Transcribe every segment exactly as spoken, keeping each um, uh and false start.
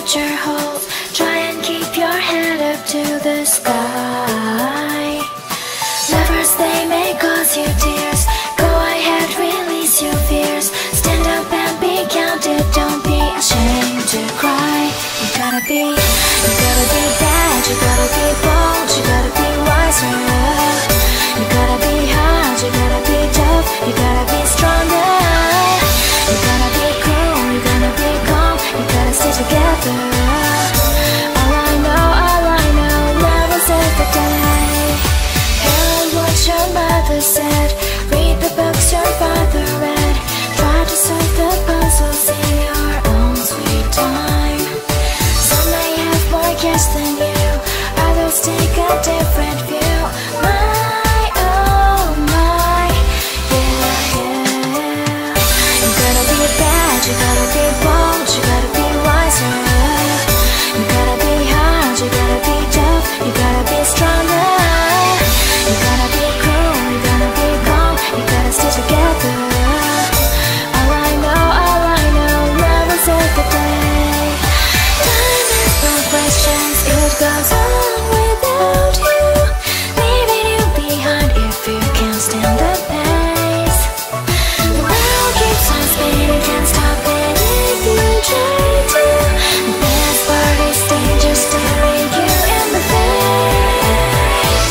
future holds. Try and keep your head up to the sky. Lovers, they may cause you tears. Go ahead, release your fears. Stand up and be counted. Don't be ashamed to cry. You gotta be, you gotta be bad. You gotta be bold. You gotta be wiser. You gotta be hard. You gotta be tough. You gotta be stronger. You gotta be cool. You gotta be calm. You gotta stay together. All I know, all I know, never save the day. Heard what your mother said. Read the books your father read. Try to solve the puzzles in your own sweet time. Some may have more cash than you. Others take a different view. My, oh my, yeah, yeah. You gotta be bad, you gotta be bold, you gotta be wiser. You gotta be hard, you gotta be tough, you gotta be stronger. You gotta be cool, you gotta be calm, you gotta stay together. All I know, all I know, never save the day. Time is no questions, it goes on without you, leaving you behind if you can't stand the pace. The world keeps on spinning, can't stop it if you try to. The best part is danger staring you in the face.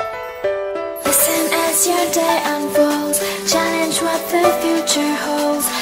Listen as your day unfolds. Challenge what the future holds.